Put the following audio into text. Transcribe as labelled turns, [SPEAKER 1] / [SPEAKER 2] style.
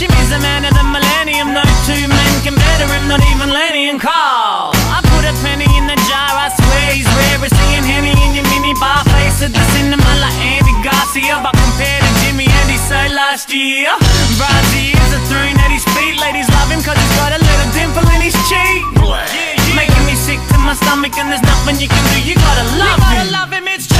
[SPEAKER 1] Jimmy's the man of the millennium. No two men can better him, not even Lenny and Carl. I put a penny in the jar, I swear he's rare as seeing Henny in your mini bar. Face at the cinema like Andy Garcia, but compared to Jimmy and he so last year. Brazzy is a throne at his feet. Ladies love him cause he's got a little dimple in his cheek. Making me sick to my stomach and there's nothing you can do. You gotta love him. It's